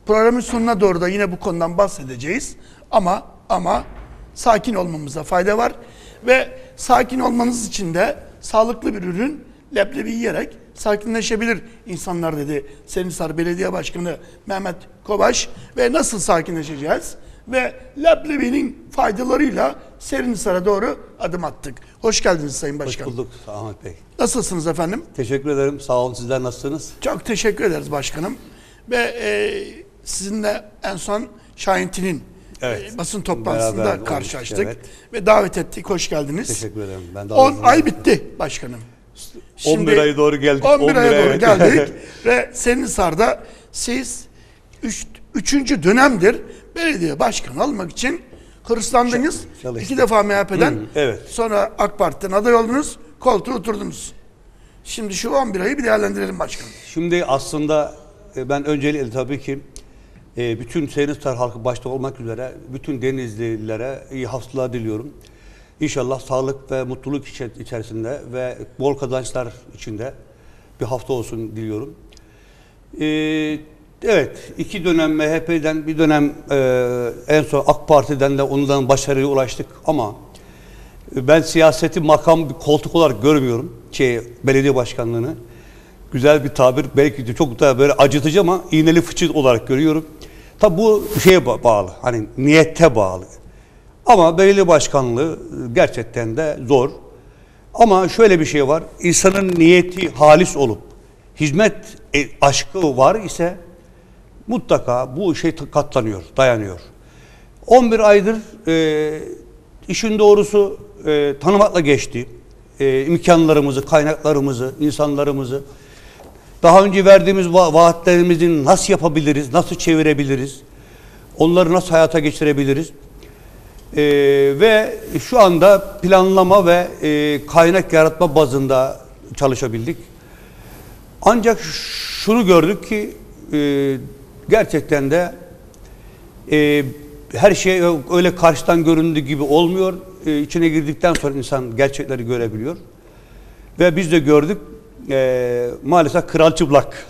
Programın sonuna doğru da yine bu konudan bahsedeceğiz. Ama sakin olmamıza fayda var. Ve sakin olmanız için de sağlıklı bir ürün leblebi yiyerek sakinleşebilir insanlar dedi Serinhisar Belediye Başkanı Mehmet Kobaş. Ve nasıl sakinleşeceğiz? Ve leblebinin faydalarıyla Serinhisar'a doğru adım attık. Hoş geldiniz Sayın Başkanım. Hoş bulduk Ahmet Bey. Nasılsınız efendim? Teşekkür ederim. Sağ olun. Sizler nasılsınız? Çok teşekkür ederiz başkanım. Ve sizinle en son Şahinti'nin basın toplantısında karşılaştık. Evet. Ve davet ettik. Hoş geldiniz. Teşekkür ederim. Ben 10 ay bitti başkanım. Şimdi 11 aya doğru geldik. 11 aya doğru geldik. Ve Serinhisar'da siz 3. dönemdir belediye başkanı olmak için hırslandınız. İki defa MHP'den sonra AK Parti'den aday oldunuz. Koltuğa oturdunuz. Şimdi şu 11 ayı bir değerlendirelim başkanım. Şimdi aslında ben öncelikle tabii ki bütün Serinhisar halkı başta olmak üzere bütün Denizlililere iyi haftalar diliyorum. İnşallah sağlık ve mutluluk içerisinde ve bol kazançlar içinde bir hafta olsun diliyorum. Evet, 2 dönem MHP'den, bir dönem en son AK Parti'den de ondan başarıya ulaştık ama ben siyaseti makam bir koltuk olarak görmüyorum. Belediye başkanlığını. Güzel bir tabir, belki de çok da böyle acıtıcı ama iğneli fıçı olarak görüyorum. Tabi bu şeye bağlı, hani niyete bağlı. Ama belediye başkanlığı gerçekten de zor. Ama şöyle bir şey var, insanın niyeti halis olup hizmet aşkı var ise mutlaka bu şey katlanıyor, dayanıyor. 11 aydır işin doğrusu tanımakla geçti. İmkanlarımızı, kaynaklarımızı, insanlarımızı, daha önce verdiğimiz vaatlerimizi nasıl yapabiliriz, nasıl çevirebiliriz, onları nasıl hayata geçirebiliriz. Ve şu anda planlama ve kaynak yaratma bazında çalışabildik. Ancak şunu gördük ki gerçekten de her şey öyle karşıdan göründüğü gibi olmuyor. İçine girdikten sonra insan gerçekleri görebiliyor. Ve biz de gördük maalesef kral çıplak.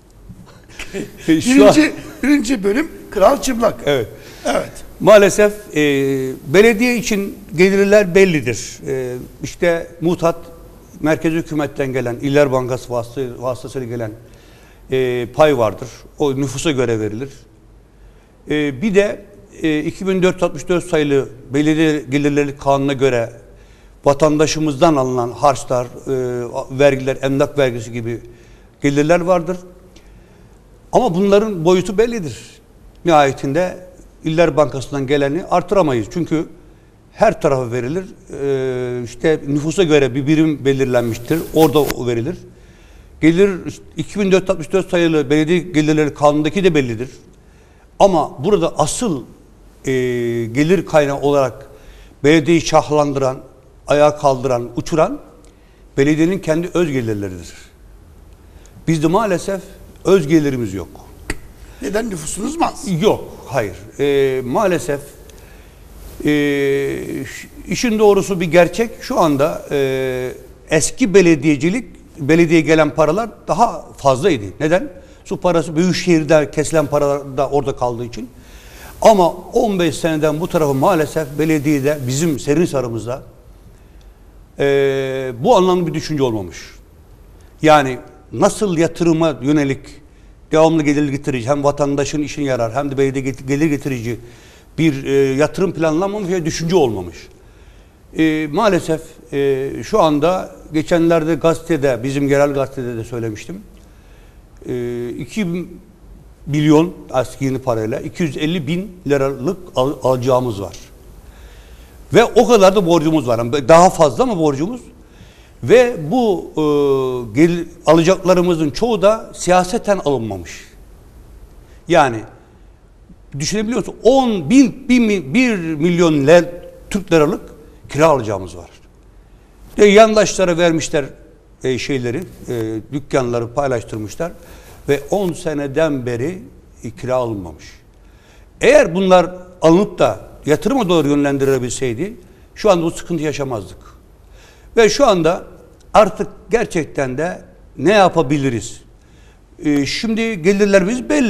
birinci bölüm kral çıplak. Evet. Evet. Maalesef belediye için gelirler bellidir. İşte muhtat merkezi hükümetten gelen, İller Bankası vasıtasıyla gelen pay vardır. O nüfusa göre verilir. Bir de 2464 sayılı belediye gelirleri kanuna göre vatandaşımızdan alınan harçlar, vergiler, emlak vergisi gibi gelirler vardır. Ama bunların boyutu bellidir. Nihayetinde İller Bankası'ndan geleni artıramayız. Çünkü her tarafa verilir. İşte nüfusa göre bir birim belirlenmiştir. Orada verilir. Gelir 2464 sayılı belediye gelirleri kanundaki de bellidir. Ama burada asıl gelir kaynağı olarak belediyeyi şahlandıran, ayağa kaldıran, uçuran belediyenin kendi öz gelirleridir. Bizde maalesef öz gelirimiz yok. Neden? Nüfusunuz mu az? Yok, hayır. Maalesef işin doğrusu bir gerçek. Şu anda eski belediyeye gelen paralar daha fazlaydı. Neden? Su parası Büyükşehir'de kesilen paralar da orada kaldığı için. Ama 15 seneden bu tarafa maalesef belediyede bizim Serinhisar'ımızda bu anlamda bir düşünce olmamış. Yani nasıl yatırıma yönelik devamlı gelir getirici, hem vatandaşın işine yarar hem de belediye gelir getirici bir yatırım planlanmamış ve düşünce olmamış. Maalesef şu anda geçenlerde gazetede, bizim yerel gazetede de söylemiştim. 2 milyon askeri parayla 250 bin liralık alacağımız var. Ve o kadar da borcumuz var. Yani daha fazla mı borcumuz? Ve bu alacaklarımızın çoğu da siyaseten alınmamış. Yani düşünebiliyor musun? 1 milyon Türk liralık kira alacağımız var. Yandaşlara vermişler dükkanları paylaştırmışlar ve 10 seneden beri kira alınmamış. Eğer bunlar alınıp da yatırıma doğru yönlendirilebilseydi şu anda bu sıkıntı yaşamazdık. Ve şu anda artık gerçekten de ne yapabiliriz? Şimdi gelirlerimiz belli.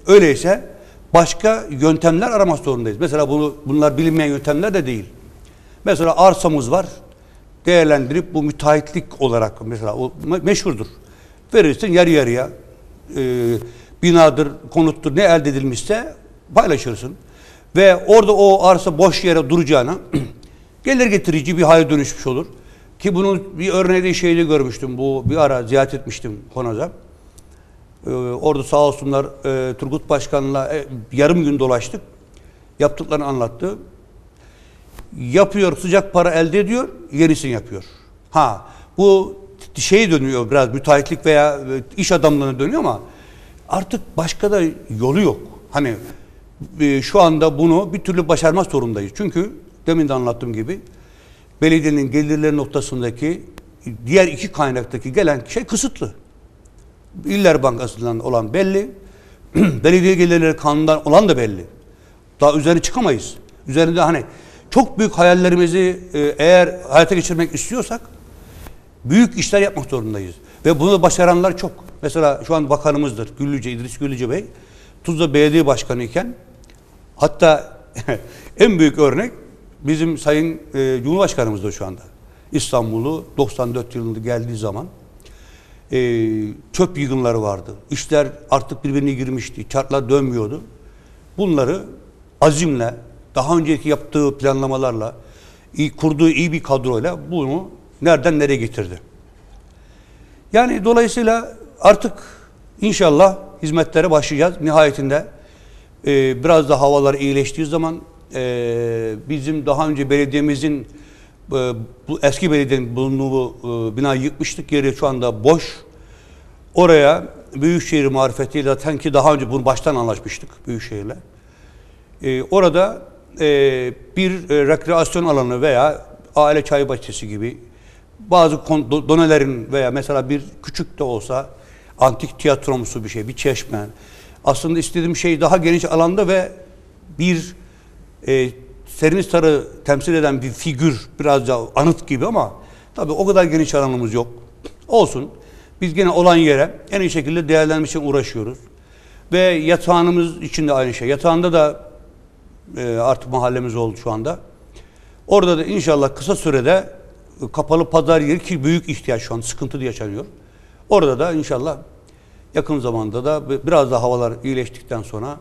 Öyleyse başka yöntemler aramak zorundayız. Mesela bunlar bilinmeyen yöntemler de değil. Mesela arsamız var. Değerlendirip bu müteahhitlik olarak mesela o meşhurdur. Verirsin yarı yarıya binadır, konuttur ne elde edilmişse paylaşırsın. Ve orada o arsa boş yere duracağına gelir getirici bir hale dönüşmüş olur. Ki bunun bir örneği de şeyde görmüştüm. Bu bir ara ziyaret etmiştim Konaz'a. Orada sağ olsunlar Turgut Başkan'la yarım gün dolaştık. Yaptıklarını anlattı. Yapıyor, sıcak para elde ediyor, yenisini yapıyor. Bu şey dönüyor biraz müteahhitlik veya iş adamlarına dönüyor ama artık başka da yolu yok. Hani şu anda bunu bir türlü başarmak zorundayız. Çünkü demin de anlattığım gibi belediyenin gelirleri noktasındaki diğer iki kaynaktaki gelen şey kısıtlı. İller Bankası'ndan olan belli, belediye gelirleri kanundan olan da belli. Daha üzerine çıkamayız. Üzerinde hani çok büyük hayallerimizi eğer hayata geçirmek istiyorsak büyük işler yapmak zorundayız. Ve bunu başaranlar çok. Mesela şu an bakanımızdır İdris Güllüce Bey. Tuzla Belediye Başkanı iken hatta en büyük örnek bizim Sayın Cumhurbaşkanımızdır şu anda. İstanbul'u 94 yılında geldiği zaman çöp yığınları vardı. İşler artık birbirine girmişti. Çarklar dönmüyordu. Bunları azimle, daha önceki yaptığı planlamalarla, kurduğu iyi bir kadroyla bunu nereden nereye getirdi. Yani dolayısıyla artık inşallah hizmetlere başlayacağız. Nihayetinde biraz da havalar iyileştiği zaman bizim daha önce belediyemizin bu eski belediyenin bulunduğu binayı yıkmıştık. Yeri şu anda boş. Oraya Büyükşehir marifetiyle zaten ki daha önce bunu baştan anlaşmıştık Büyükşehir'le. Orada bir rekreasyon alanı veya aile çay bahçesi gibi bazı donelerin veya mesela bir küçük de olsa antik tiyatromsu bir şey, bir çeşme. Aslında istediğim şey daha geniş alanda ve bir Serinhisar'ı temsil eden bir figür, biraz da anıt gibi ama tabii o kadar geniş alanımız yok. Olsun. Biz gene olan yere en iyi şekilde değerlendirmek için uğraşıyoruz. Ve yatağımız için de aynı şey. Yatağında da artık mahallemiz oldu şu anda. Orada da inşallah kısa sürede kapalı pazar yeri ki büyük ihtiyaç şu an sıkıntı yaşanıyor. Orada da inşallah yakın zamanda da biraz da havalar iyileştikten sonra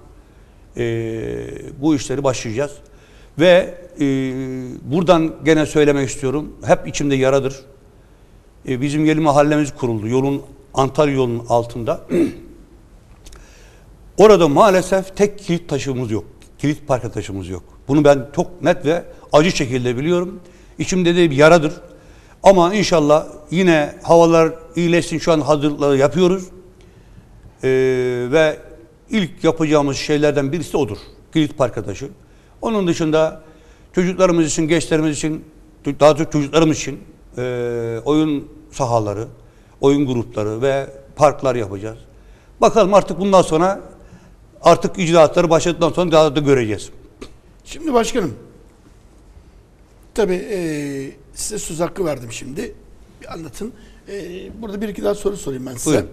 bu işleri başlayacağız. Ve buradan gene söylemek istiyorum. Hep içimde yaradır. Bizim yeni mahallemiz kuruldu. Antalya yolunun altında. Orada maalesef tek kilit taşımız yok. Kilit parke taşımız yok. Bunu ben çok net ve acı şekilde biliyorum. İçimde de bir yaradır. Ama inşallah yine havalar iyileşsin. Şu an hazırlıkları yapıyoruz. Ve ilk yapacağımız şeylerden birisi odur. Kilit parke taşı. Onun dışında çocuklarımız için, gençlerimiz için, daha çok çocuklarımız için oyun sahaları, oyun grupları ve parklar yapacağız. Bakalım artık bundan sonra artık icraatları başladıktan sonra daha da göreceğiz. Şimdi başkanım, tabii size söz hakkı verdim şimdi. Bir anlatın. Burada bir iki daha soru sorayım ben size.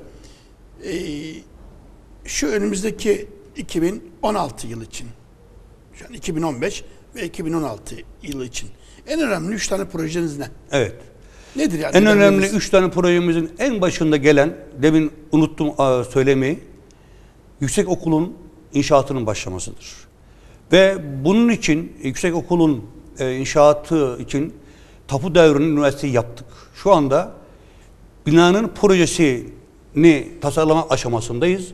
Şu önümüzdeki 2016 yılı için, şu an 2015 ve 2016 yılı için en önemli 3 tane projeniz ne? Evet. Nedir yani? En önemli 3 tane projemizin en başında gelen, demin unuttum söylemeyi, yüksekokulun inşaatının başlamasıdır. Ve bunun için yüksekokulun inşaatı için tapu devrinin üniversiteyi yaptık. Şu anda binanın projesini tasarlama aşamasındayız.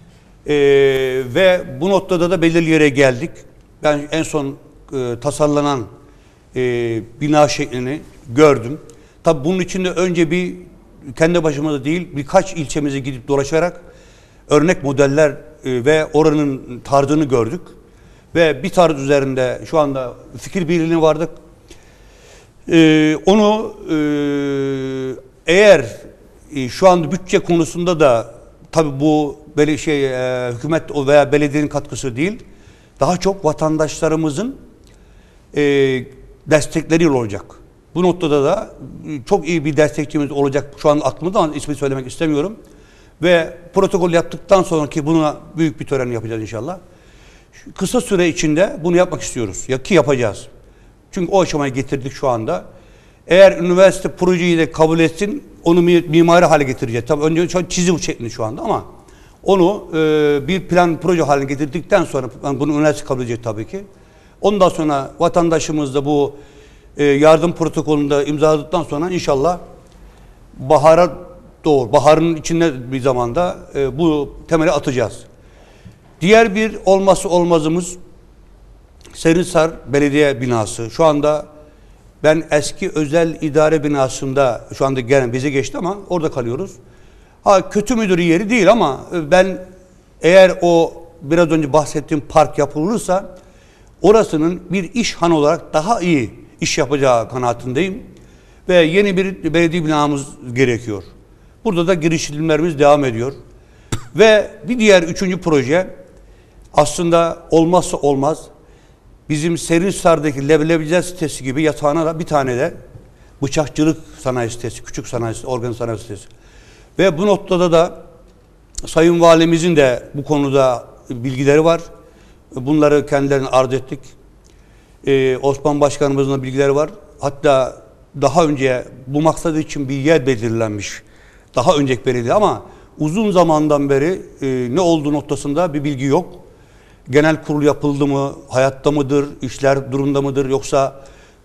Ve bu noktada da belirli yere geldik. Ben en son tasarlanan bina şeklini gördüm. Tabii bunun için de önce kendi başıma da değil birkaç ilçemize gidip dolaşarak örnek modeller ve oranın tarzını gördük. Ve bir tarz üzerinde şu anda fikir birliğine vardık. Onu eğer şu anda bütçe konusunda da tabii bu böyle hükümet veya belediyenin katkısı değil, daha çok vatandaşlarımızın destekleri olacak. Bu noktada da çok iyi bir destekçimiz olacak. Şu an aklımda ama ismi söylemek istemiyorum. Ve protokol yaptıktan sonra ki buna büyük bir tören yapacağız inşallah. Kısa süre içinde bunu yapmak istiyoruz. Ki yapacağız. Çünkü o aşamaya getirdik şu anda. Eğer üniversite projeyi de kabul etsin, onu mimari hale getireceğiz. Tabii önce şu an çizim şeklinde şu anda ama onu bir plan proje haline getirdikten sonra bunu üniversite kabul edecek tabii ki. Ondan sonra vatandaşımız da bu yardım protokolünde imzaladıktan sonra inşallah bahara doğru, baharın içinde bir zamanda bu temeli atacağız. Diğer bir olmazsa olmazımız Serinhisar Belediye binası. Şu anda ben eski özel idare binasında, şu anda gene bize geçti ama orada kalıyoruz. Ha, kötü müdür yeri değil ama ben eğer o biraz önce bahsettiğim park yapılırsa orasının bir iş hanı olarak daha iyi iş yapacağı kanaatindeyim. Ve yeni bir belediye binamız gerekiyor. Burada da girişimlerimiz devam ediyor. Ve bir diğer üçüncü proje aslında olmazsa olmaz. Bizim Serinhisar'daki leblebiciler sitesi gibi yatağına da bir tane de bıçakçılık sanayi sitesi, küçük sanayi, organik sanayi sitesi. Ve bu noktada da Sayın Valimizin de bu konuda bilgileri var. Bunları kendilerine arz ettik. Osman Başkanımızın da bilgileri var. Hatta daha önce bu maksat için bir yer belirlenmiş. Daha önceki belediye ama uzun zamandan beri ne olduğu noktasında bir bilgi yok. Genel kurul yapıldı mı, hayatta mıdır, işler durumda mıdır yoksa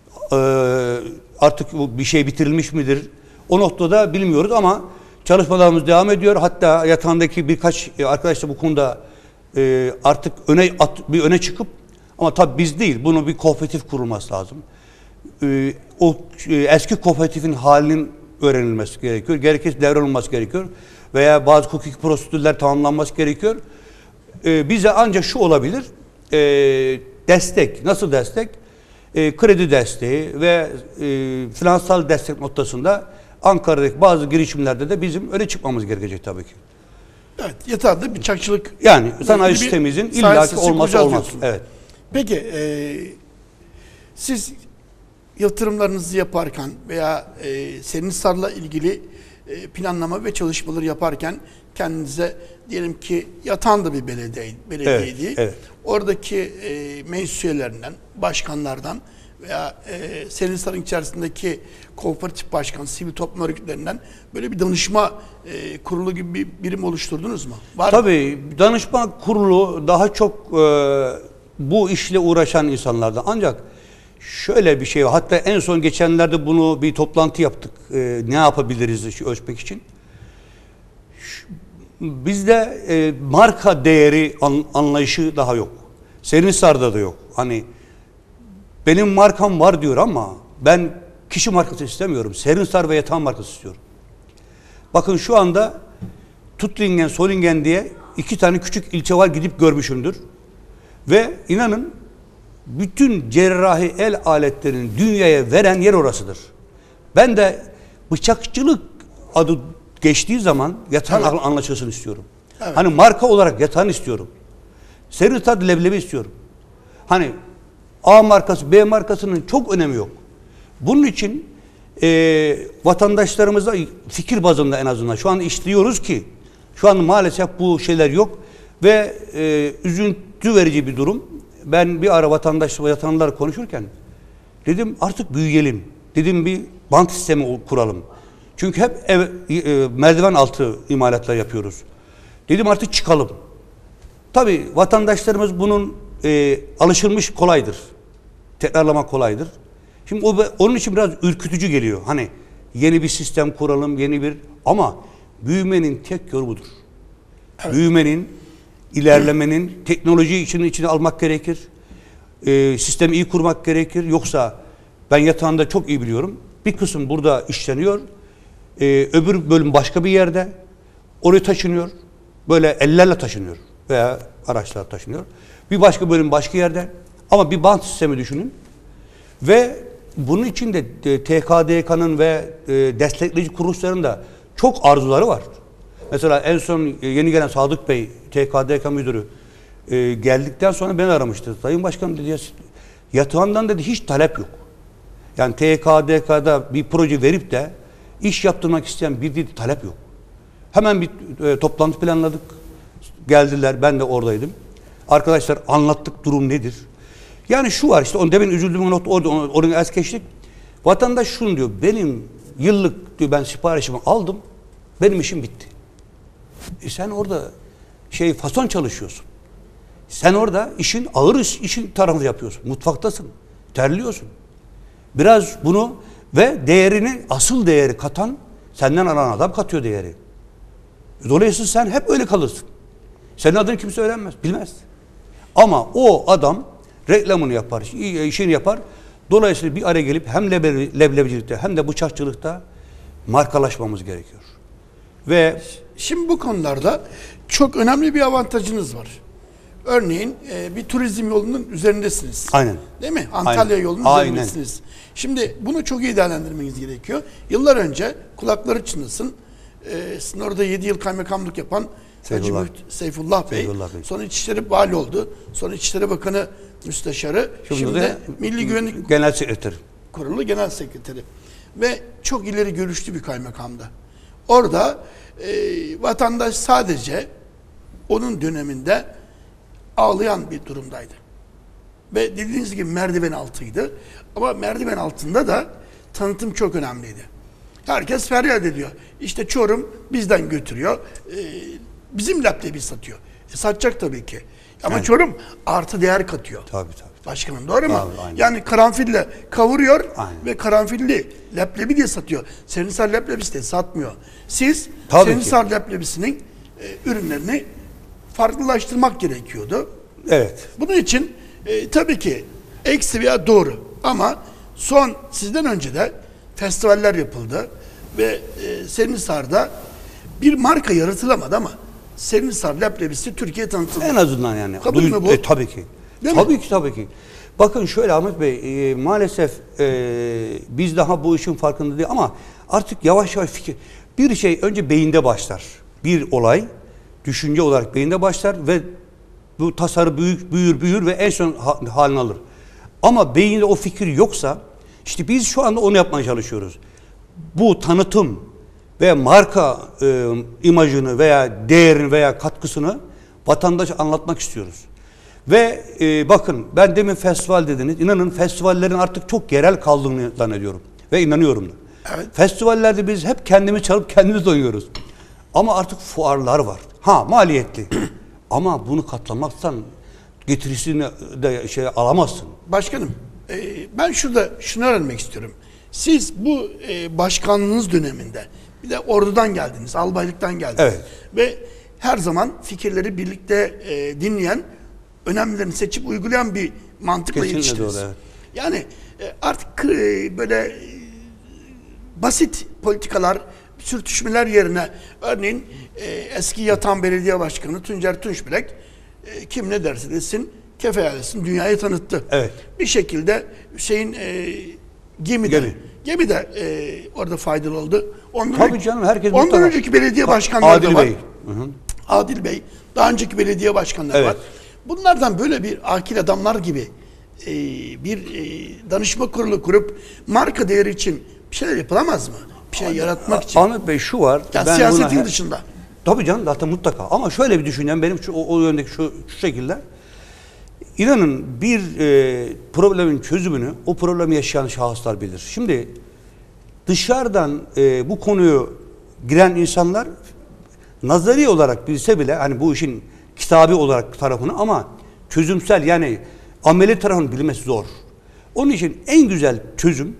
artık bir şey bitirilmiş midir? O noktada bilmiyoruz ama çalışmalarımız devam ediyor. Hatta yatağındaki birkaç arkadaş da bu konuda artık öne çıkıp ama tabii biz değil, bunu bir kooperatif kurulması lazım. O eski kooperatifin halinin öğrenilmesi gerekiyor. Gerekirse devralınması gerekiyor. Veya bazı hukuki prosedürler tamamlanması gerekiyor. Bize ancak şu olabilir, destek, nasıl destek? Kredi desteği ve finansal destek noktasında Ankara'daki bazı girişimlerde de bizim öne çıkmamız gerekecek tabii ki. Evet, yatağında bıçakçılık. Yani sanayi sitemizin illaki olmazsa olmaz. Evet. Peki, siz yatırımlarınızı yaparken veya Serinhisar'la ilgili planlama ve çalışmaları yaparken kendinize diyelim ki yatan da bir belediyeydi. Evet, evet. Oradaki meclis üyelerinden, başkanlardan veya Serinhisar'ın içerisindeki kooperatif başkan, sivil toplum örgütlerinden böyle bir danışma kurulu gibi bir birim oluşturdunuz mu? Var Tabii mı? danışma kurulu daha çok bu işle uğraşan insanlardan. Ancak şöyle bir şey var. Hatta en son geçenlerde bunu bir toplantı yaptık. Ne yapabiliriz ölçmek için. Bizde marka değeri anlayışı daha yok. Serinhisar'da da yok. Hani benim markam var diyor ama ben kişi markası istemiyorum. Serinhisar ve yatağın markası istiyorum. Bakın şu anda Tuttlingen, Solingen diye 2 tane küçük ilçe var, gidip görmüşümdür. Ve inanın bütün cerrahi el aletlerinin dünyaya veren yer orasıdır. Ben de bıçakçılık adı geçtiği zaman yatağın anlaşılsın istiyorum. Evet. Hani marka olarak yatağın istiyorum. Serinhisar leblebi istiyorum. Hani A markası, B markasının çok önemi yok. Bunun için vatandaşlarımıza fikir bazında en azından şu an işliyoruz ki şu an maalesef bu şeyler yok ve üzüntü verici bir durum. Ben bir ara vatandaşlar konuşurken dedim artık büyüyelim. Dedim bir bank sistemi kuralım. Çünkü hep merdiven altı imalatlar yapıyoruz. Dedim artık çıkalım. Tabii vatandaşlarımız bunun alışılmış kolaydır. Tekrarlamak kolaydır. Şimdi onun için biraz ürkütücü geliyor. Hani yeni bir sistem kuralım, ama büyümenin tek yolu budur. Evet. Büyümenin, ilerlemenin, teknolojiyi içine almak gerekir. Sistemi iyi kurmak gerekir. Yoksa ben yatağında çok iyi biliyorum. Bir kısım burada işleniyor. Öbür bölüm başka bir yerde. Oraya taşınıyor. Böyle ellerle taşınıyor. Veya araçlar taşınıyor. Bir başka bölüm başka yerde. Ama bir bant sistemi düşünün. Ve bunun için de TKDK'nın ve destekleyici kuruluşların da çok arzuları var. Mesela en son yeni gelen Sadık Bey, TKDK müdürü geldikten sonra beni aramıştı. Sayın Başkanım dedi, yatağından dedi hiç talep yok. Yani TKDK'da bir proje verip de iş yaptırmak isteyen bir talep yok. Hemen bir toplantı planladık. Geldiler, ben de oradaydım. Arkadaşlar anlattık, durum nedir? Yani şu var işte, demin üzüldüğüm nokta onu es geçtik. Vatandaş şunu diyor, benim yıllık diyor ben siparişimi aldım, benim işim bitti. Sen orada fason çalışıyorsun. Sen orada ağır işin tarafını yapıyorsun. Mutfaktasın, terliyorsun. Biraz bunu ve asıl değeri katan, senden alan adam katıyor değeri. Dolayısıyla sen hep öyle kalırsın. Senin adını kimse öğrenmez, bilmez. Ama o adam reklamını yapar, işini yapar. Dolayısıyla bir araya gelip hem leblebicilikte hem de bıçakçılıkta markalaşmamız gerekiyor. Ve şimdi bu konularda çok önemli bir avantajınız var. Örneğin bir turizm yolunun üzerindesiniz. Aynen. Değil mi? Antalya yolunun üzerindesiniz. Şimdi bunu çok iyi değerlendirmeniz gerekiyor. Yıllar önce kulakları çınlasın. Sizin orada 7 yıl kaymakamlık yapan Seyfullah Bey. Sonra İçişleri Vali oldu. Sonra İçişleri Bakanı Müsteşarı. Şimdi de Milli Güvenlik Genel Sekreteri. Kurulu Genel Sekreteri. Ve çok ileri görüşlü bir kaymakamdı. Orada vatandaş sadece onun döneminde ağlayan bir durumdaydı. Ve dediğiniz gibi merdiven altıydı. Ama merdiven altında da tanıtım çok önemliydi. Herkes feryat ediyor. İşte Çorum bizden götürüyor. Bizim leblebi satıyor. Satacak tabii ki. Ama evet. Çorum artı değer katıyor. Tabii. Başkanım doğru mu? Tabii, yani karanfille kavuruyor aynen. Ve karanfilli leblebi diye satıyor. Serinhisar leblebisi de satmıyor. Siz Serinhisar leblebisinin ürünlerini farklılaştırmak gerekiyordu. Evet. Bunun için tabii ki eksi veya doğru. Ama sizden önce de festivaller yapıldı. Ve Serinhisar'da bir marka yaratılamadı ama Serinhisar leblebisi Türkiye tanıtıldı. En azından yani. Kabul mü bu? Tabii ki. Değil Tabii ki. Bakın şöyle Ahmet Bey, maalesef biz daha bu işin farkında değil ama artık yavaş yavaş bir şey önce beyinde başlar. Bir olay düşünce olarak beyinde başlar ve bu tasarı büyür ve en son halini alır. Ama beyinde o fikir yoksa işte biz şu anda onu yapmaya çalışıyoruz. Bu tanıtım ve marka imajını veya değerini veya katkısını vatandaşa anlatmak istiyoruz. Ve bakın ben demin festival dediniz. İnanın festivallerin artık çok yerel kaldığını zannediyorum. Ve inanıyorum da. Evet. Festivallerde biz hep kendimiz çalıp kendimiz oynuyoruz. Ama artık fuarlar var. Maliyetli. Ama bunu katlamazsan getirisini de alamazsın. Başkanım ben şurada şunu öğrenmek istiyorum. Siz bu başkanlığınız döneminde bir de ordudan geldiniz, albaylıktan geldiniz. Evet. Ve her zaman fikirleri birlikte dinleyen, önemlilerini seçip uygulayan bir mantıkla yetiştiniz. Doğru, evet. Yani artık böyle basit politikalar, sürtüşmeler yerine örneğin eski Yatan Belediye Başkanı Tuncer Tunçbilek kim ne derse desin Kefe Yaylası'nı dünyaya tanıttı. Evet. Bir şekilde Hüseyin Gemi de orada faydalı oldu. Tabii canım, herkes ondan önceki belediye başkanları da var. Bey. Adil Bey. Daha önceki belediye başkanları var. Bunlardan böyle bir akil adamlar gibi bir danışma kurulu kurup marka değeri için bir şeyler yapılamaz mı? Bir şey yaratmak için. Ahmet Bey şu var. Yani siyasetin dışında. Tabii canım zaten mutlaka. Ama şöyle bir düşüncem benim o yöndeki şu şekilde. İnanın bir problemin çözümünü o problemi yaşayan şahıslar bilir. Şimdi dışarıdan bu konuyu giren insanlar nazari olarak bilse bile hani bu işin kitabi olarak tarafını ama çözümsel yani ameli tarafını bilmesi zor. Onun için en güzel çözüm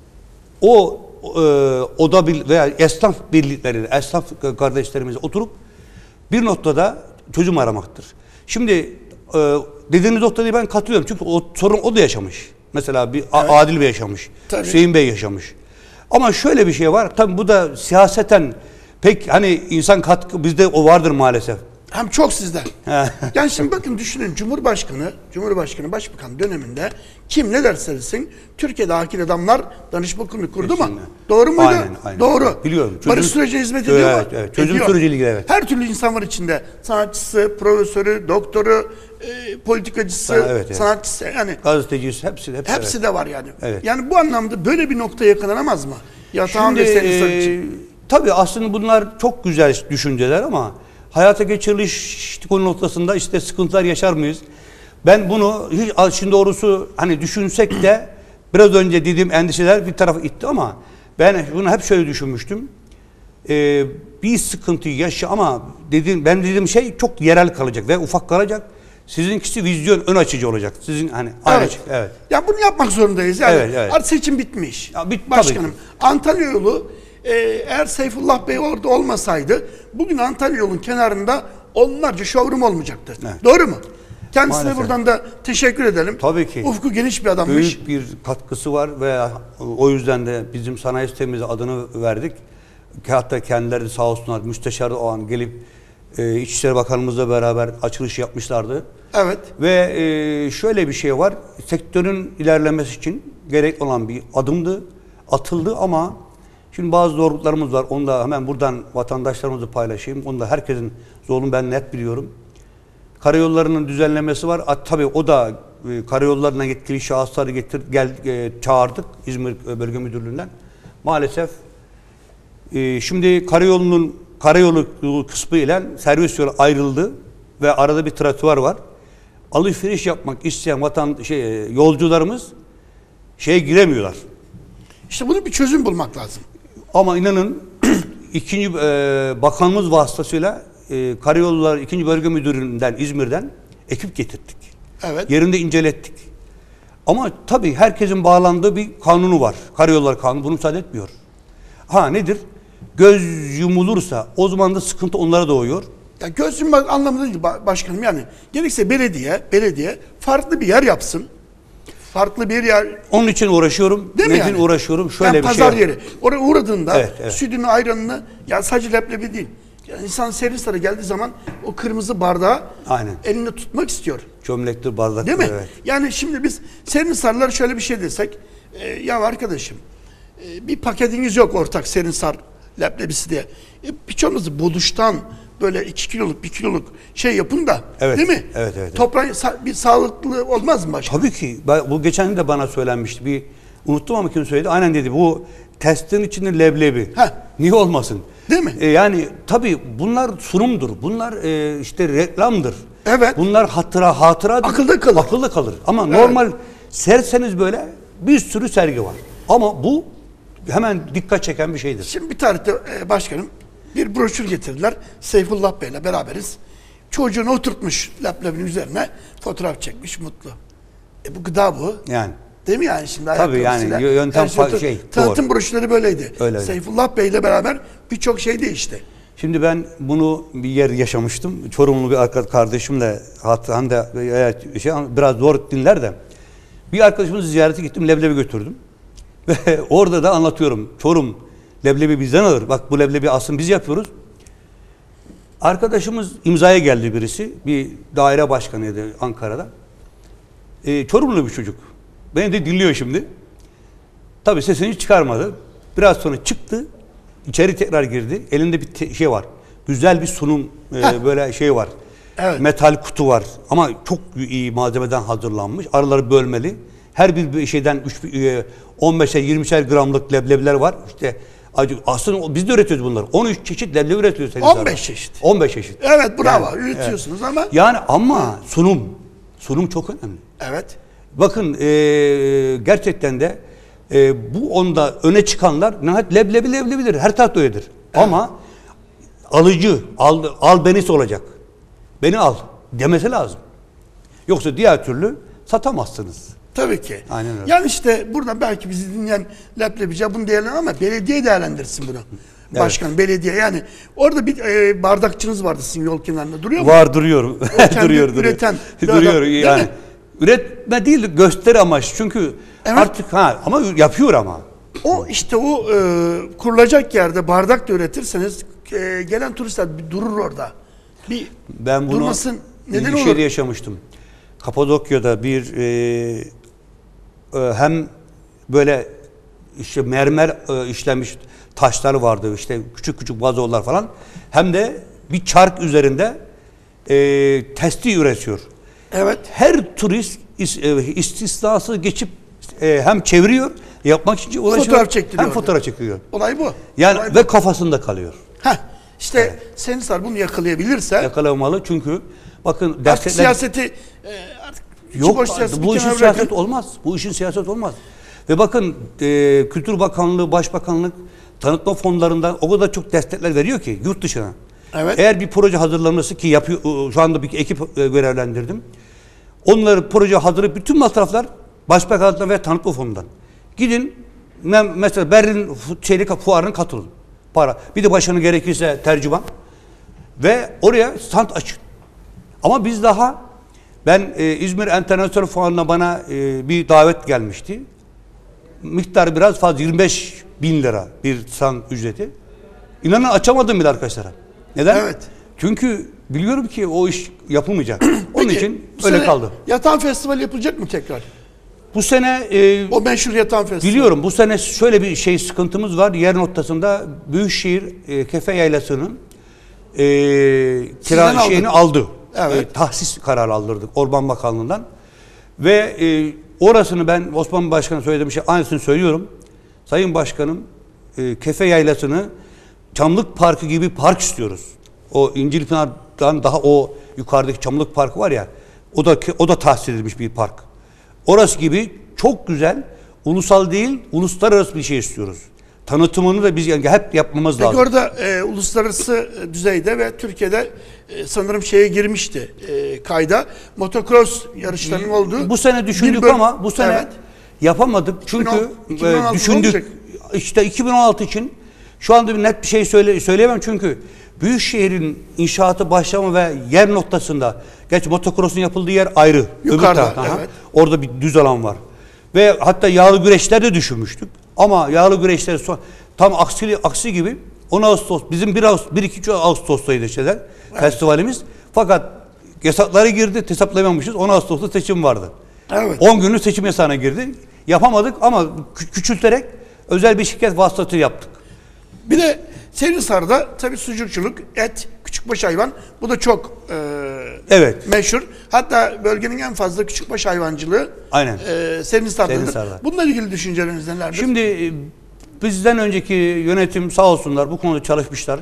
oda veya esnaf birlikleri, esnaf kardeşlerimizle oturup bir noktada çözüm aramaktır. Şimdi dediğiniz noktaya ben katılıyorum çünkü o sorun o da yaşamış. Mesela bir Adil Bey yaşamış, tabii. Hüseyin Bey yaşamış. Ama şöyle bir şey var. Tabii bu da siyaseten pek hani insan katkı bizde o vardır maalesef. Hem çok sizden. Yani şimdi bakın düşünün Cumhurbaşkanı Başbakan döneminde kim ne derse desin Türkiye'de akil adamlar danışma kurulu kurdu mu? Doğru muydu? Aynen. Doğru. Biliyorum. Barış sürecine hizmet ediyor mu? Evet. Çözüm süreciyle ilgili evet. Her türlü insan var içinde. Sanatçısı, profesörü, doktoru, politikacısı, sanatçısı yani. Gazetecisi hepsi de var yani. Evet. Yani bu anlamda böyle bir noktaya yakalanamaz mı? Yatağın ve Serinhisar için. Tabii aslında bunlar çok güzel düşünceler ama hayata geçiriliş konu noktasında işte sıkıntılar yaşar mıyız? Ben bunu şimdi doğrusu hani düşünsek de biraz önce dediğim endişeler bir tarafa itti ama ben bunu hep şöyle düşünmüştüm. Bir sıkıntıyı yaşa ama ben dediğim şey çok yerel kalacak ve ufak kalacak. Sizinkisi vizyon ön açıcı olacak. Sizin hani Evet. Evet. Ya bunu yapmak zorundayız. Yani Evet. artık seçim bitmiş. Ya Başkanım, Antalya yolu eğer Seyfullah Bey orada olmasaydı bugün Antalya yolun kenarında onlarca showroom olmayacaktı. Evet. Doğru mu? Kendisine Maalesef. buradan da teşekkür edelim. Tabii ki. Ufku geniş bir adammış. Büyük bir katkısı var ve o yüzden de bizim sanayi sitemize adını verdik. Hatta kendileri sağ olsunlar müsteşar o an gelip İçişleri Bakanımızla beraber açılış yapmışlardı. Evet. Ve şöyle bir şey var. Sektörün ilerlemesi için gerek olan bir adımdı. Atıldı ama şimdi bazı zorluklarımız var. Onu da hemen buradan vatandaşlarımızla paylaşayım. Onu da herkesin zorluğunu ben net biliyorum. Karayollarının düzenlemesi var. Tabii o da karayollarına yetkili şahısları çağırdık İzmir Bölge Müdürlüğü'nden. Maalesef şimdi karayolu kısmı ile servis yolu ayrıldı ve arada bir trotuar var. Alışveriş yapmak isteyen yolcularımız giremiyorlar. İşte bunun bir çözüm bulmak lazım. Ama inanın ikinci bakanımız vasıtasıyla Karayolları 2. Bölge Müdürlüğü'nden İzmir'den ekip getirdik. Evet. Yerinde incelettik. Ama tabii herkesin bağlandığı bir kanunu var. Karayolları Kanunu bunu müsaade etmiyor. Nedir? Göz yumulursa o zaman da sıkıntı onlara doğuyor. Ya göz yummak anlamında değil başkanım, yani gerekse belediye farklı bir yer yapsın. Farklı bir yer. Onun için uğraşıyorum. Değil mi yani? Uğraşıyorum. Şöyle bir pazar şey. yeri. Oraya uğradığında Evet. sütünü, ayranını, ya sadece leblebi değil. Yani insan servislere geldiği zaman o kırmızı bardağı Aynen. elinde tutmak istiyor. Çömlektir, bardaktır. Değil mi? Evet. Yani şimdi biz Serinhisarlılar şöyle bir şey desek, ya arkadaşım bir paketiniz yok ortak Serinhisar leblebisi diye. Birçoğunuz buluştan böyle 2 kiloluk 1 kiloluk yapın da, Evet. değil mi? Evet. Toprağın bir sağlıklı olmaz mı başkanım? Tabii ki. Bu geçen gün de bana söylenmişti. Unuttum ama kim söyledi? Aynen dedi. Bu testin içinde leblebi. Niye olmasın? Değil mi? Yani tabii bunlar sunumdur. Bunlar işte reklamdır. Evet. Bunlar hatıradır. Akılda kalır. Akılda kalır. Ama normal serseniz böyle bir sürü sergi var. Ama bu hemen dikkat çeken bir şeydir. Şimdi bir tarihte başkanım bir broşür getirdiler. Seyfullah Bey'le beraberiz. Çocuğunu oturtmuş leblebinin üzerine, fotoğraf çekmiş, mutlu. Bu gıda bu. Yani. Değil mi yani şimdi? Tabii yani yöntem tanıtım broşürleri böyleydi. Öyle. Seyfullah Bey'le beraber birçok şey değişti. Şimdi ben bunu bir yer yaşamıştım. Çorumlu bir kardeşimle, hatta biraz zor dinler de bir arkadaşımızı ziyarete gittim, leblebi götürdüm. Ve orada da anlatıyorum. Çorum leblebi bizden alır. Bak bu leblebi aslında biz yapıyoruz. Arkadaşımız imzaya geldi birisi. Bir daire başkanıydı Ankara'da. Çorumlu bir çocuk. Beni de dinliyor şimdi. Tabii sesini hiç çıkarmadı. Biraz sonra çıktı. İçeri tekrar girdi. Elinde bir şey var. Güzel bir sunum böyle var. Evet. Metal kutu var. Ama çok iyi malzemeden hazırlanmış. Araları bölmeli. Her bir şeyden 15'er 20'şer gramlık leblebiler var. İşte aslında biz de üretiyoruz bunları. 13 çeşit leblebi üretiyoruz. 15 çeşit. 15 çeşit. Evet, bravo. Üretiyorsunuz ama. Yani ama sunum çok önemli. Evet. Bakın gerçekten de bu onda öne çıkanlar leblebidir. Her tarafta öyledir. Evet. Ama alıcı, albenisi olacak. Beni al demesi lazım. Yoksa diğer türlü satamazsınız. Tabii ki. Aynen öyle. Yani işte burada belki bizi dinleyen leblebici bunu değerlendir ama belediye değerlendirsin bunu. Evet. Başkan, belediye yani. Orada bir bardakçınız vardı sizin yol kenarında, duruyor mu? Var, duruyor. duruyor. Üreten. Duruyor yani. Üretme değil, gösteri amaç. Çünkü artık ama yapıyor ama. O işte o kurulacak yerde bardak da üretirseniz gelen turistler bir durur orada. Ben bunu durmasın, neden olur? şeyde yaşamıştım. Kapadokya'da bir hem böyle işte mermer işlenmiş taşlar vardı, işte küçük küçük vazolar falan, hem de bir çark üzerinde testi üretiyor. Evet. Her turist istisnasız geçip hem çeviriyor, yapmak için uğraşıyor. Fotoğraf çektiriyor Hem orada. fotoğraf çekiyor. Olay bu. Yani Olay bu. ve kafasında kalıyor. Heh, işte Sensar bunu yakalayabilirse Yakalamalı çünkü bakın artık destekler siyaseti artık yok. boş siyaseti bir Bu işin kenara siyaset bırakın. olmaz. Bu işin siyaset olmaz. Ve bakın Kültür Bakanlığı, Başbakanlık tanıtma fonlarından o kadar çok destekler veriyor ki yurt dışına. Evet. Eğer bir proje hazırlanırsa ki yapıyor, şu anda bir ekip görevlendirdim. Onları proje hazırlayıp bütün masraflar Başbakanlıktan ve tanıtma fonundan. Gidin mesela Berlin fuarına katılın. Para. Bir de başına gerekirse tercüman. Ve oraya stand açın. Ama biz ben İzmir Enternasyonel Fuarı'na bana bir davet gelmişti. Miktarı biraz fazla 25.000 lira bir stand ücreti. İnanın açamadım bile arkadaşlara. Neden? Evet. Çünkü biliyorum ki o iş yapılmayacak. Onun Peki, için bu öyle sene kaldı. Yatan Festivali yapılacak mı tekrar? Bu sene O meşhur Yatan Festivali. biliyorum bu sene şöyle bir sıkıntımız var. Yer noktasında Büyükşehir Kefe Yaylası'nın kira aldık. şeyini aldı. Evet. Tahsis kararı aldırdık Orman Bakanlığı'ndan. Ve orasını ben Osman Başkan'a söylediğim aynısını söylüyorum. Sayın Başkanım Kefe Yaylası'nı Çamlık Parkı gibi park istiyoruz. O İncilpınar'dan daha o yukarıdaki Çamlık Parkı var ya o da tahsis edilmiş bir park. Orası gibi çok güzel ulusal değil uluslararası bir şey istiyoruz. Tanıtımını da biz hep yapmamız Peki lazım. orada uluslararası düzeyde ve Türkiye'de sanırım şeye girmişti kayda. Motocross yarışlarının olduğu. Bu sene düşündük ama bu sene Evet. yapamadık. Çünkü 2016'da düşündük. olacak. İşte 2016 için şu anda bir net bir şey söyleyemem çünkü Büyükşehir'in inşaatı başlama ve yer noktasında gerçi motocross'un yapıldığı yer ayrı. Yukarıda, Öbür tarafta, evet. Orada bir düz alan var. Ve hatta yağlı güreşler de düşünmüştük. Ama yağlı güreşler tam aksi gibi 10 Ağustos bizim 1-2 Ağustos'taydı festivalimiz. Fakat yasakları girdi, hesaplamamışız. 10 Ağustos'ta seçim vardı. Evet. 10 günlük seçim yasağına girdi. Yapamadık ama küçülterek özel bir şirket vasıtatı yaptık. Bir de Serinhisar'da tabii sucukçuluk, et, küçükbaş hayvan bu da çok Evet. meşhur. Hatta bölgenin en fazla küçükbaş hayvancılığı Aynen. Serinhisar'dadır. Serinhisar'da. Bununla ilgili düşünceleriniz nelerdir? Şimdi bizden önceki yönetim sağ olsunlar bu konuda çalışmışlar.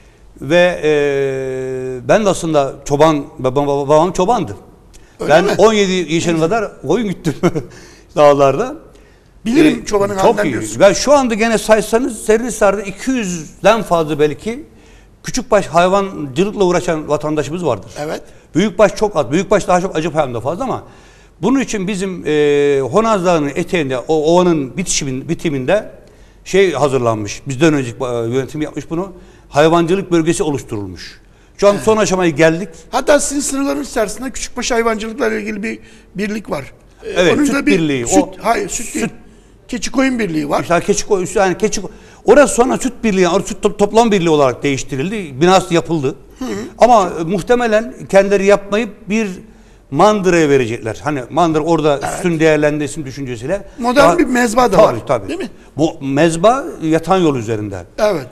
Ve ben de aslında babam çobandı. Öyle ben mi? 17 yaşına kadar koyun güttüm dağlarda. Bilirim çobanın çok halinden iyi. diyorsun. Ve şu anda gene saysanız Serinhisar'da 200'den fazla belki küçükbaş hayvancılıkla uğraşan vatandaşımız vardır. Evet. Büyükbaş çok az. Büyükbaş daha çok acı payında fazla ama bunun için bizim Honaz Dağı'nın eteğinde o ovanın bitiminde hazırlanmış. Bizden önce yönetim yapmış bunu. Hayvancılık bölgesi oluşturulmuş. Şu an son aşamaya geldik. Hatta sizin sınırlarınız içerisinde küçükbaş hayvancılıkla ilgili bir birlik var. Evet, Onun süt da birliği. Hayır, süt değil. Keçi koyun birliği var. İşte orası sonra süt birliği, süt toplam birliği olarak değiştirildi. Binası yapıldı. Ama muhtemelen kendileri yapmayıp bir mandıraya verecekler. Hani mandır orada sütün değerlendirsin düşüncesiyle. Modern bir mezba da var. Tabii. Değil mi? Bu mezba yatan yol üzerinde. Evet.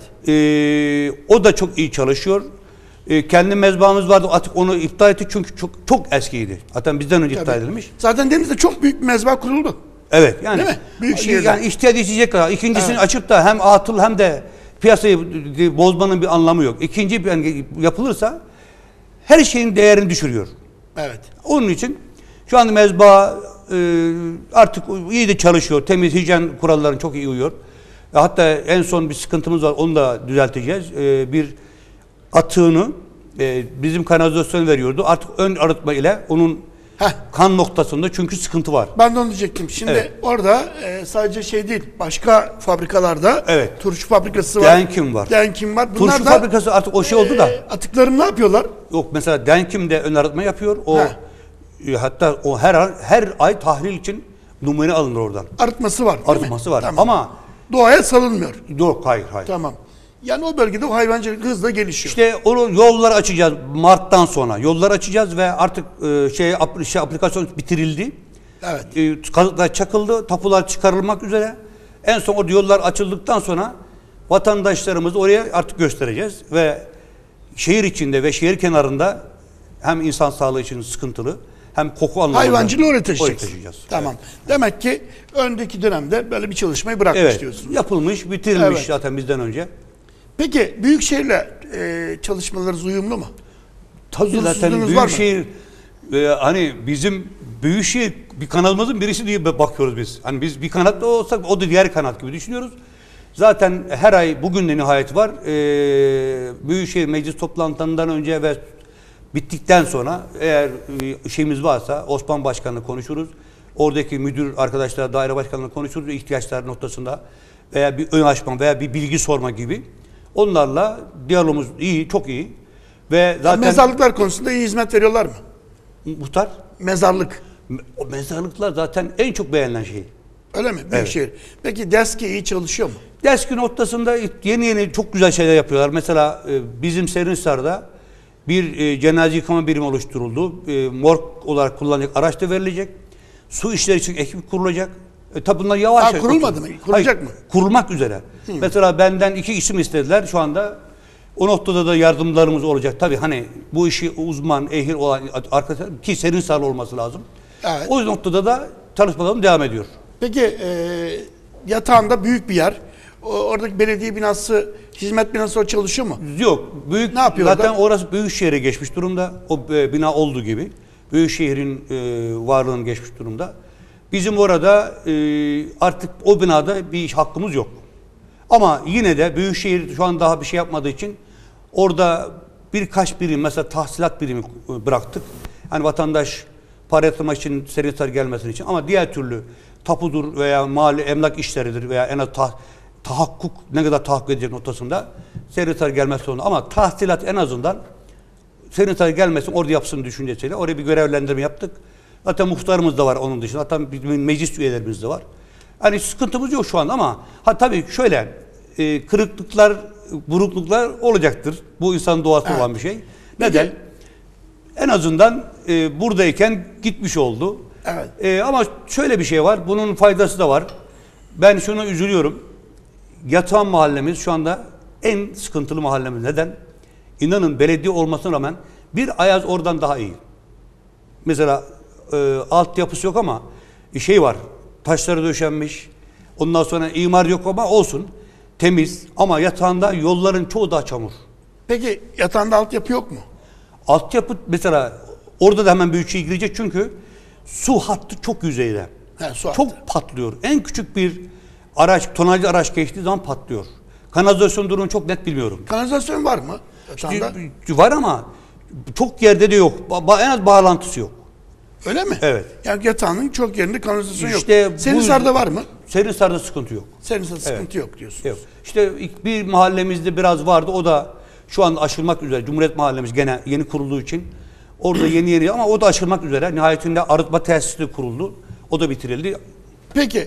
O da çok iyi çalışıyor. Kendi mezbamız vardı artık onu iptal ettik çünkü çok eskiydi. Zaten bizden önce iptal edilmiş. Zaten Denizli'de çok büyük bir mezba kuruldu. Evet yani. Değil mi? Büyükşehir'de. Yani ihtiyaç içecek kadar. İkincisini açıp da hem atıl hem de piyasayı bozmanın bir anlamı yok. İkinci yapılırsa her şeyin değerini düşürüyor. Evet. Onun için şu anda mezba artık iyi de çalışıyor. Temiz hijyen kurallarına çok iyi uyuyor. Hatta en son bir sıkıntımız var. Onu da düzelteceğiz. Bir atığını bizim kanalizasyon veriyordu. Artık ön arıtma ile onun kan noktasında çünkü sıkıntı var. Ben de onu diyecektim. Şimdi orada sadece şey değil, başka fabrikalarda turşu fabrikası var. Denkim var. Denkim var. Bunlar turşu da, fabrikası artık o şey oldu da. Atıklarını ne yapıyorlar? Yok mesela Denkim de ön arıtma yapıyor. O hatta o her ay tahlil için numune alınır oradan. Arıtması var. Arıtması var. Tamam. Ama doğaya salınmıyor. yok hayır. Tamam. Yani o bölgede o hayvancılık hızla gelişiyor. İşte onu yolları açacağız Mart'tan sonra. Yolları açacağız ve artık aplikasyon bitirildi. Evet. Kazıklar çakıldı, tapular çıkarılmak üzere. En son o yollar açıldıktan sonra vatandaşlarımızı oraya artık göstereceğiz ve şehir içinde ve şehir kenarında hem insan sağlığı için sıkıntılı hem koku anlamında. Hayvancılığı oraya Oraya taşıyacaksın. taşıyacağız. Tamam. Demek ki öndeki dönemde böyle bir çalışmayı bırakmış Evet. diyorsunuz. Yapılmış, bitirilmiş Evet. zaten bizden önce. Peki Büyükşehir'le çalışmalarınız uyumlu mu? Tabii zaten Huzursuzluğunuz var mı? Büyükşehir hani bizim Büyükşehir bir kanalımızın birisi diye bakıyoruz biz. Hani biz bir kanat olsak o da diğer kanat gibi düşünüyoruz. Zaten her ay bugün de nihayet var. Büyükşehir meclis toplantılarından önce ve bittikten sonra eğer şeyimiz varsa Osman Başkan'la konuşuruz. Oradaki müdür arkadaşlar, daire başkanıyla konuşuruz. İhtiyaçlar noktasında veya bir ön açma veya bir bilgi sorma gibi. Onlarla diyalogumuz iyi, çok iyi. Ve zaten Mezarlıklar konusunda iyi hizmet veriyorlar mı? muhtar, Mezarlık. o mezarlıklar zaten en çok beğenilen şey. Öyle mi? Büyükşehir. Peki DESKİ iyi çalışıyor mu? Deski noktasında yeni çok güzel şeyler yapıyorlar. Mesela bizim Serinhisar'da bir cenaze yıkama birimi oluşturuldu. Morg olarak kullanılacak araç da verilecek. Su işleri için ekip kurulacak. Tabi bunlar yavaş. Kurulmadı mı? Kurulacak mı? Kurulmak üzere. Mesela benden 2 isim istediler. Şu anda o noktada da yardımlarımız olacak. Tabii hani bu işi uzman, ehil olan arkadaşlar ki Serinhisarlı olması lazım. Evet. O noktada da çalışmalarım devam ediyor. Peki yatağında büyük bir yer. Oradaki belediye binası, hizmet binası o çalışıyor mu? Yok. Ne yapıyor zaten orada? orası Büyükşehir'e geçmiş durumda. O bina olduğu gibi. Büyükşehir'in varlığını geçmiş durumda. Bizim orada artık o binada bir hakkımız yok. Ama yine de Büyükşehir şu an daha bir şey yapmadığı için orada birkaç birim mesela tahsilat birimi bıraktık. Hani vatandaş para yatırmak için Serinhisar gelmesi için ama diğer türlü tapudur veya mali emlak işleridir veya en az tahakkuk ne kadar tahakkuk edecek noktasında Serinhisar gelmesi zorunda. Ama tahsilat en azından Serinhisar gelmesin orada yapsın düşüncesiyle oraya bir görevlendirme yaptık. Zaten muhtarımız da var onun dışında. Hatta meclis üyelerimiz de var. Hani sıkıntımız yok şu an ama tabii şöyle kırıklıklar, burukluklar olacaktır. Bu insan doğası olan bir şey. Neden? En azından buradayken gitmiş oldu. Evet. Ama şöyle bir şey var. Bunun faydası da var. Ben şunu üzülüyorum. Yatağan mahallemiz şu anda en sıkıntılı mahallemiz. Neden? İnanın belediye olmasına rağmen bir Ayaz oradan daha iyi. Mesela altyapısı yok ama şey var. Taşları döşenmiş. Ondan sonra imar yok ama olsun. Temiz ama yatağında yolların çoğu da çamur. Peki yatağında altyapı yok mu? Altyapı mesela orada da hemen Büyükşehir girecek çünkü su hattı çok yüzeyde. Su hattı. Çok patlıyor. En küçük bir araç, tonajlı araç geçtiği zaman patlıyor. Kanalizasyon durumu çok net bilmiyorum. Kanalizasyon var mı yatağında? Var ama çok yerde de yok. En az bağlantısı yok. Öyle mi? Evet. Yani yatağının çok yerinde kanalizasyon İşte yok. Serinhisar'da var mı? Serinhisar'da sıkıntı yok. Serinhisar'da sıkıntı yok diyorsunuz. Yok. İşte bir mahallemizde biraz vardı. O da şu an aşılmak üzere. Cumhuriyet Mahallemiz gene yeni kurulduğu için orada yeni ama o da aşılmak üzere. Nihayetinde arıtma tesisi kuruldu. O da bitirildi. Peki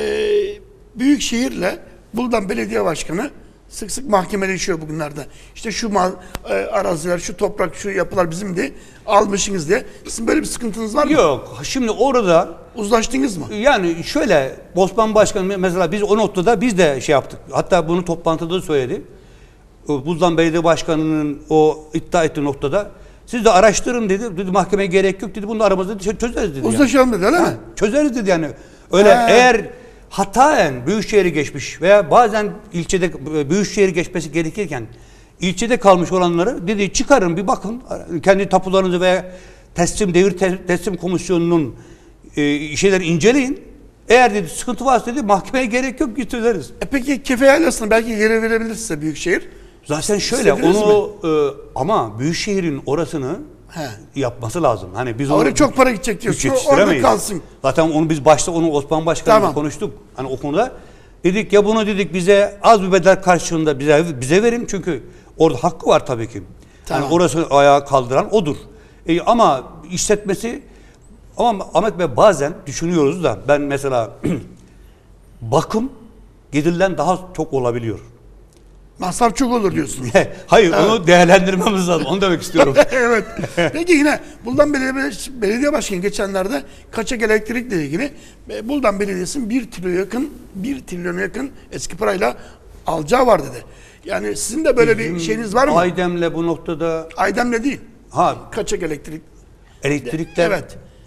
Büyükşehir'le Buldan Belediye Başkanı sık sık mahkemeleşiyor bugünlerde. İşte şu araziler, şu toprak, şu yapılar bizimdi, almışsınız diye. Sizin böyle bir sıkıntınız var mı? Yok. Şimdi orada uzlaştınız mı? yani şöyle Osman Başkan mesela biz o noktada biz de şey yaptık. Hatta bunu toplantıda da söyledi. Buldan Belediye Başkanı'nın o iddia ettiği noktada siz de araştırın dedi. Dedi mahkemeye gerek yok dedi. Bunu aramızda çözeriz dedi. Uzlaşalım dedi öyle mi? Çözeriz dedi yani. Öyle eğer hataen Büyükşehir'e geçmiş veya bazen ilçede Büyükşehir'e geçmesi gerekirken ilçede kalmış olanları dedi çıkarın bir bakın kendi tapularınızı veya teslim komisyonunun şeyleri inceleyin. Eğer dedi sıkıntı varsa dedi mahkemeye gerek yok çözeriz. Peki Kefe Yaylası'nı belki geri verebilir size Büyükşehir. Zaten şöyle onu ama Büyükşehir'in orasını yapması lazım. Hani biz oraya çok para gidecek diyorsun. Orada kalsın. Zaten onu biz başta Osman Başkan'la konuştuk. Hani o konuda dedik ya bunu dedik bize az bir bedel karşılığında bize verin çünkü orada hakkı var tabii ki. Tamam. Yani orası ayağa kaldıran odur. Ama işletmesi ama Ahmet Bey bazen düşünüyoruz da ben mesela bakım gelirden daha çok olabiliyor. Masraf çok olur diyorsun. Hayır onu değerlendirmemiz lazım. Onu demek istiyorum. Evet. Peki yine Buldan Belediye Başkanı geçenlerde kaçak elektrikle ilgili Buldan Belediyesi'nin 1 trilyona yakın eski parayla alacağı var dedi. Yani sizin de böyle bir şeyiniz var mı? Aydem'le bu noktada... Aydem'le değil. Kaçak elektrik. Elektrikler... Evet.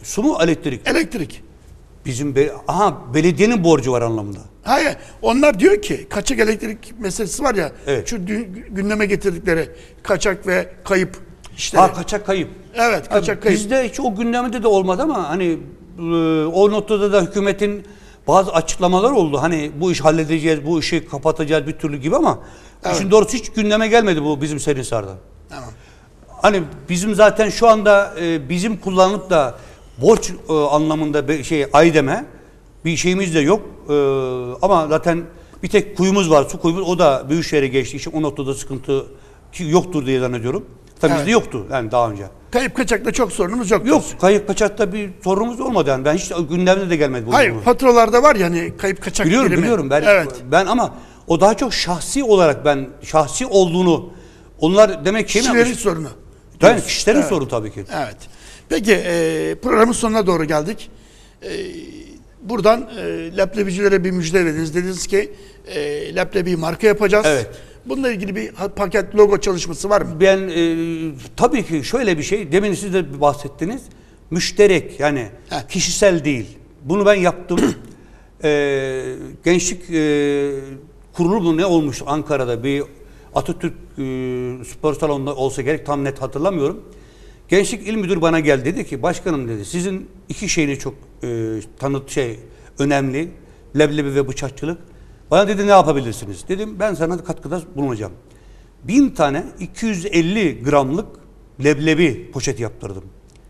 Su mu elektrik? Elektrik. Bizim belediyenin borcu var anlamında. Hayır. Onlar diyor ki kaçak elektrik meselesi var ya. Evet. Şu gündeme getirdikleri kaçak ve kayıp işleri. Kaçak kayıp. Evet, kaçak kayıp. Bizde hiç o gündemde de olmadı ama hani o noktada da hükümetin bazı açıklamalar oldu. Hani bu iş halledeceğiz, bu işi kapatacağız bir türlü gibi ama işin doğrusu hiç gündeme gelmedi bu bizim Serinhisar'da. Tamam. Hani bizim zaten şu anda bizim kullanıp da borç anlamında Aydem'e bir şeyimiz de yok. Ama zaten bir tek kuyumuz var, su kuyumuz. O da Büyükşehir'e geçtiği için o noktada sıkıntı yoktur diye zannediyorum. Tabii bizde yoktu yani daha önce. Kayıp kaçakta çok sorunumuz yok. Yok, kayıp kaçakta bir sorunumuz olmadı yani. Ben hiç gündemde de gelmedi bu. Hayır, faturalarda var ya hani kayıp kaçak birimi. Biliyorum. Ben ama o daha çok şahsi olarak şahsi olduğunu onlar demek ki kişilerin sorunu. Yani kişilerin sorunu tabii ki. Evet. Peki programın sonuna doğru geldik. Buradan leblebicilere bir müjde verdiniz. Dediniz ki leblebi marka yapacağız. Evet. Bununla ilgili bir paket logo çalışması var mı? Ben tabii ki şöyle bir şey, demin siz de bahsettiniz, müşterek yani kişisel değil. Bunu ben yaptım. Gençlik kurulu mu ne olmuş Ankara'da bir Atatürk spor salonunda olsa gerek, tam net hatırlamıyorum. Gençlik İl Müdürü bana geldi, dedi ki başkanım dedi, sizin iki şeyini çok önemli, leblebi ve bıçakçılık. Bana dedi ne yapabilirsiniz? Dedim ben sana katkıda bulunacağım. 1000 tane 250 gramlık leblebi poşeti yaptırdım.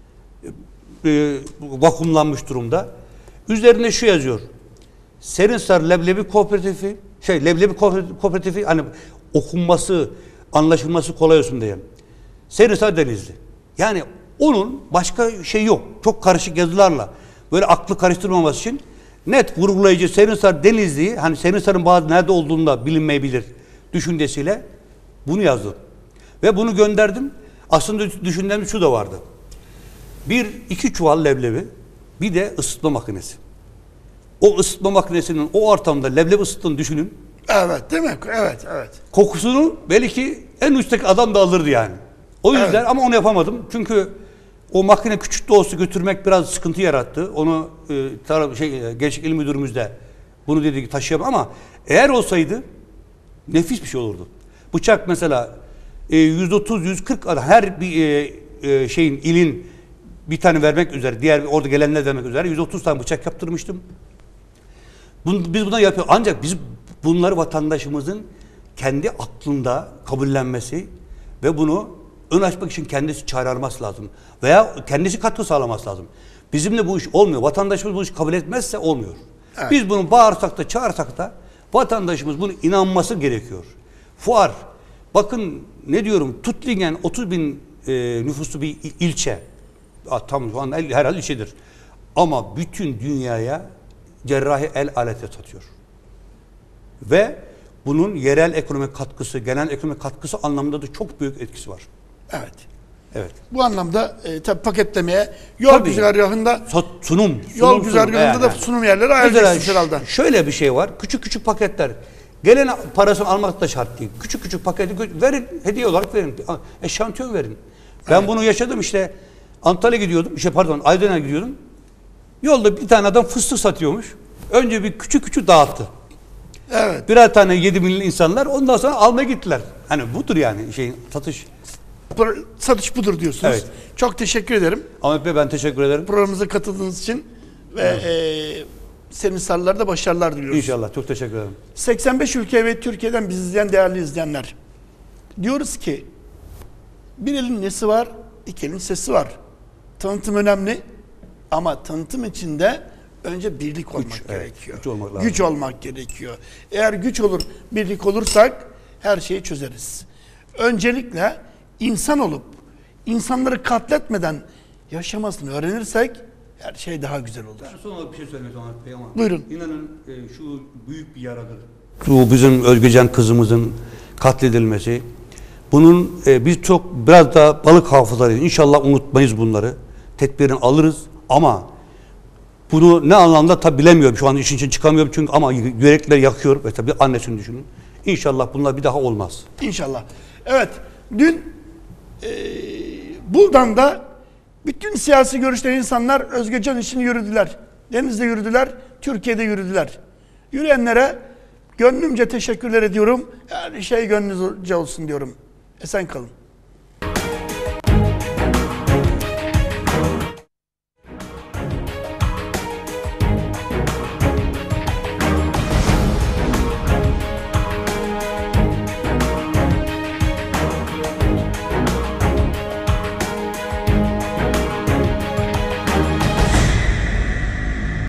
Vakumlanmış durumda. Üzerinde şu yazıyor. Serinhisar Leblebi Kooperatifi, Leblebi Kooperatifi hani okunması, anlaşılması kolay olsun diye. Serinhisar Denizli. Yani onun başka şey yok. Çok karışık yazılarla böyle aklı karıştırmaması için net vurgulayıcı Serinhisar Denizli'yi, hani Serinhisar'ın bazı nerede olduğunu da bilinmeyebilir düşüncesiyle bunu yazdım. Ve bunu gönderdim. Aslında düşündüğüm şu da vardı. 1-2 çuval leblebi, bir de ısıtma makinesi. O ısıtma makinesinin o ortamda leblebi ısıttığını düşünün. Evet, değil mi? Evet. Kokusunu belki en üstteki adam da alırdı yani. O yüzden ama onu yapamadım. Çünkü o makine küçük de olsa götürmek biraz sıkıntı yarattı. Onu Gençlik İl Müdürümüz de bunu dedi ki taşıyamam ama eğer olsaydı nefis bir şey olurdu. Bıçak mesela 130-140 her bir şeyin ilin bir tane vermek üzere, diğer orada gelenler vermek üzere 130 tane bıçak yaptırmıştım. Biz buna yapıyoruz. Ancak biz bunları vatandaşımızın kendi aklında kabullenmesi ve bunu ön açmak için kendisi çare araması lazım. Veya kendisi katkı sağlaması lazım. Bizimle bu iş olmuyor. Vatandaşımız bu işi kabul etmezse olmuyor. Evet. Biz bunu bağırsak da çağırsak da vatandaşımız bunu inanması gerekiyor. Fuar. Bakın ne diyorum, Tuttlingen 30.000 nüfuslu bir ilçe. Tam şu anda herhalde ilçedir. Ama bütün dünyaya cerrahi el aleti satıyor. Ve bunun yerel ekonomik katkısı, genel ekonomik katkısı anlamında da çok büyük etkisi var. Evet. Bu anlamda tabii paketlemeye yol güzergahında sunum da sunum yerleri ayıracaksınız herhalde. Şöyle bir şey var. Küçük paketler. Gelen parasını almak da şart değil. Küçük paketi verin, hediye olarak verin. Eşantiyon verin. Ben bunu yaşadım işte. Antalya'ya gidiyordum. Aydın'a gidiyordum. Yolda bir tane adam fıstık satıyormuş. Önce bir küçük dağıttı. Evet. Birer tane 7 milyon insanlar, ondan sonra almaya gittiler. Hani budur yani satış budur diyorsunuz. Evet. Çok teşekkür ederim. Ahmet Bey ben teşekkür ederim. Programımıza katıldığınız için ve Serinhisarlılara da başarılar diliyoruz. İnşallah. Çok teşekkür ederim. 85 ülke ve Türkiye'den bizi izleyen değerli izleyenler. Diyoruz ki bir elin nesi var, iki elin sesi var. Tanıtım önemli ama tanıtım içinde önce birlik olmak gerekiyor. Güç olmak gerekiyor. Eğer güç olur, birlik olursak her şeyi çözeriz. Öncelikle insan olup insanları katletmeden yaşamasını öğrenirsek her şey daha güzel olur. Ben son olarak bir şey söylemek Ahmet Bey ama buyurun. İnanın şu büyük bir yaradır. Şu bizim Özgecan kızımızın katledilmesi. Bunun biz biraz da balık hafızaları, inşallah unutmayız bunları. Tedbirini alırız ama bunu ne anlamda tabi bilemiyorum. Şu an işin için çıkamıyorum çünkü ama yürekler yakıyor ve tabi annesini düşünün. İnşallah bunlar bir daha olmaz. İnşallah. Evet, dün Buldan'da Bütün siyasi görüşleri insanlar Özgecan için yürüdüler. Deniz'de yürüdüler, Türkiye'de yürüdüler. Yürüyenlere gönlümce teşekkürler ediyorum. Her şey gönlünüzce olsun diyorum. Esen kalın.